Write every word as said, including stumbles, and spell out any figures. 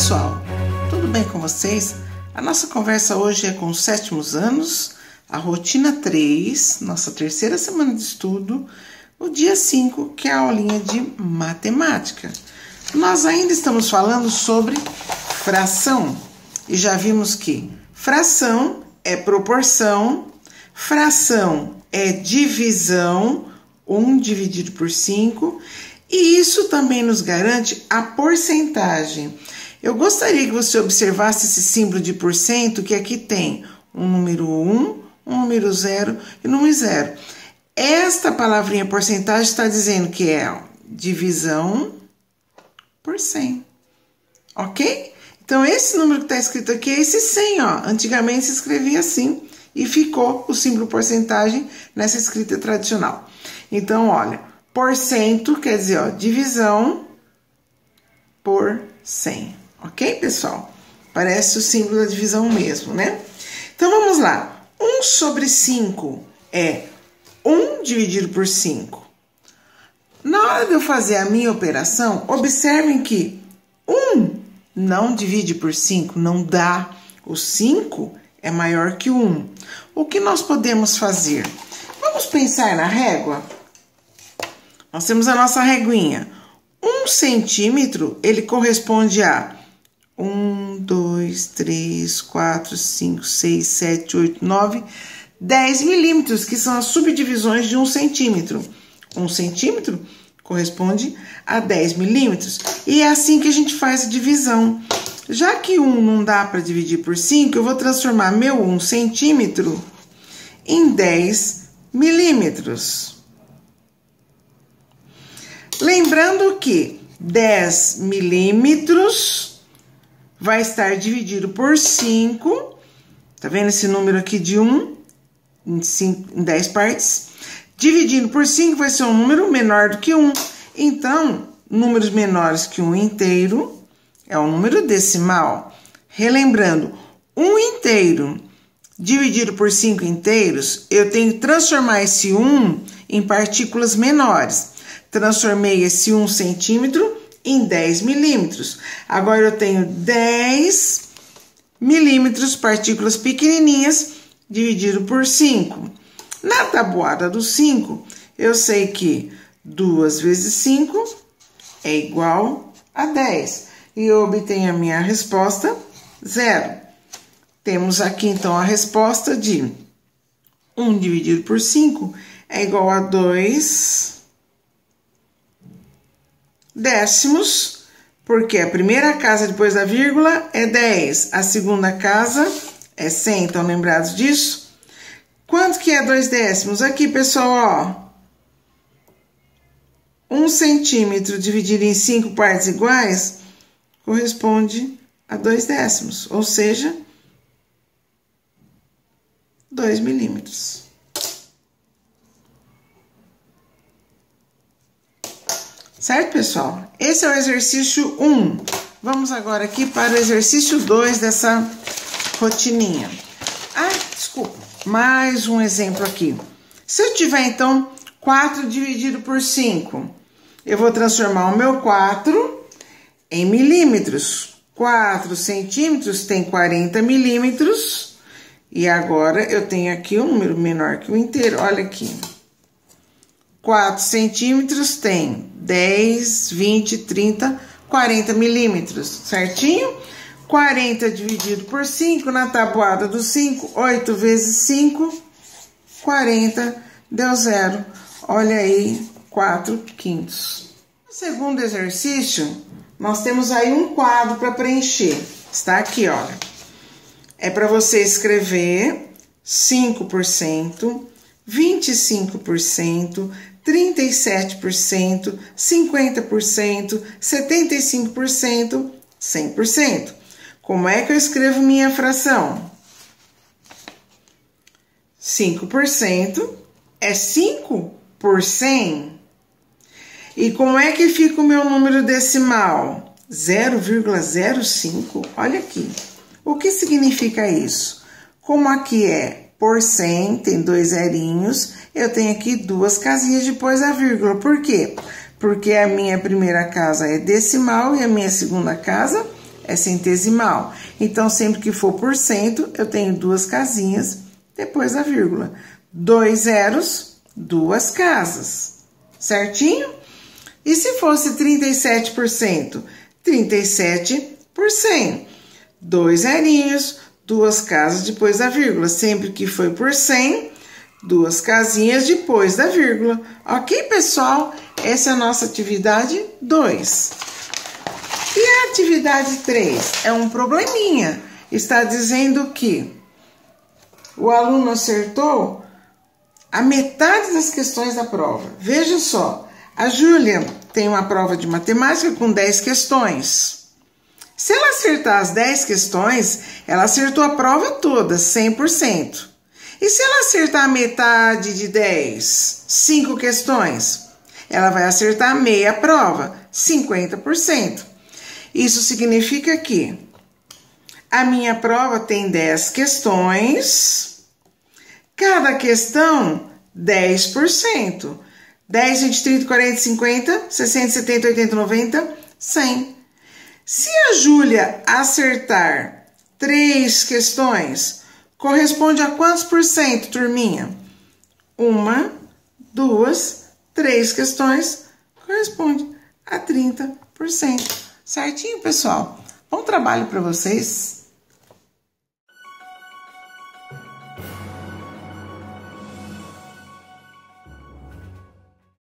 pessoal, tudo bem com vocês? A nossa conversa hoje é com os sétimos anos, a rotina três, nossa terceira semana de estudo, o dia cinco, que é a aulinha de matemática. Nós ainda estamos falando sobre fração e já vimos que fração é proporção, fração é divisão, um dividido por cinco, e isso também nos garante a porcentagem. Eu gostaria que você observasse esse símbolo de porcento, que aqui tem um número um, um número zero e um número zero. Esta palavrinha porcentagem está dizendo que é ó, divisão por cem, ok? Então, esse número que está escrito aqui é esse cem, ó. Antigamente se escrevia assim e ficou o símbolo porcentagem nessa escrita tradicional. Então, olha, porcento quer dizer, ó, divisão por cem, ok, pessoal? Parece o símbolo da divisão mesmo, né? Então, vamos lá. um sobre cinco é um dividido por cinco. Na hora de eu fazer a minha operação, observem que um não divide por cinco, não dá. O cinco é maior que o um. O que nós podemos fazer? Vamos pensar na régua? Nós temos a nossa reguinha. Um centímetro, ele corresponde a um, dois, três, quatro, cinco, seis, sete, oito, nove, dez milímetros, que são as subdivisões de um centímetro. Um centímetro corresponde a dez milímetros. E é assim que a gente faz a divisão. Já que um não dá para dividir por cinco, eu vou transformar meu um centímetro em dez milímetros. Lembrando que dez milímetros vai estar dividido por cinco. Tá vendo esse número aqui de um? Em, cinco, em dez partes. Dividido por cinco vai ser um número menor do que um. Então, números menores que um inteiro é um número decimal. Relembrando, um inteiro dividido por cinco inteiros, eu tenho que transformar esse um em partículas menores. Transformei esse um centímetro em dez milímetros. Agora, eu tenho dez milímetros, partículas pequenininhas, dividido por cinco. Na tabuada do cinco, eu sei que duas vezes cinco é igual a dez. E eu obtenho a minha resposta, zero. Temos aqui, então, a resposta de um dividido por cinco é igual a dois décimos, porque a primeira casa depois da vírgula é dez, a segunda casa é cem, estão lembrados disso? Quanto que é dois décimos? Aqui, pessoal, ó, um centímetro dividido em cinco partes iguais corresponde a dois décimos, ou seja, dois milímetros. Certo, pessoal? Esse é o exercício um. Vamos agora aqui para o exercício dois dessa rotininha. Ah, desculpa. Mais um exemplo aqui. Se eu tiver, então, quatro dividido por cinco, eu vou transformar o meu quatro em milímetros. quatro centímetros tem quarenta milímetros. E agora, eu tenho aqui um número menor que o inteiro. Olha aqui. quatro centímetros tem dez, vinte, trinta, quarenta milímetros, certinho? quarenta dividido por cinco, na tabuada do cinco, oito vezes cinco, quarenta, deu zero. Olha aí, quatro quintos. No segundo exercício, nós temos aí um quadro para preencher. Está aqui, olha. É para você escrever cinco por cento, vinte e cinco por cento, trinta e sete por cento, cinquenta por cento, setenta e cinco por cento, cem por cento. Como é que eu escrevo minha fração? cinco por cento é cinco por cem. E como é que fica o meu número decimal? zero vírgula zero cinco. Olha aqui. O que significa isso? Como aqui é por cem, tem dois zerinhos, eu tenho aqui duas casinhas depois da vírgula. Por quê? Porque a minha primeira casa é decimal e a minha segunda casa é centesimal. Então, sempre que for por cento, eu tenho duas casinhas depois da vírgula. Dois zeros, duas casas. Certinho? E se fosse trinta e sete por cento? trinta e sete por cento. Dois zerinhos, duas casas depois da vírgula. Sempre que foi por cem, duas casinhas depois da vírgula. Ok, pessoal? Essa é a nossa atividade dois. E a atividade três é um probleminha. Está dizendo que o aluno acertou a metade das questões da prova. Veja só, a Júlia tem uma prova de matemática com dez questões. Se ela acertar as dez questões, ela acertou a prova toda, cem por cento. E se ela acertar a metade de dez, cinco questões, ela vai acertar meia prova, cinquenta por cento. Isso significa que a minha prova tem dez questões, cada questão dez por cento. dez, vinte, trinta, quarenta, cinquenta, sessenta, setenta, oitenta, noventa, cem. Se a Júlia acertar três questões, corresponde a quantos por cento, turminha? Uma, duas, três questões, corresponde a trinta por cento. Certinho, pessoal? Bom trabalho para vocês!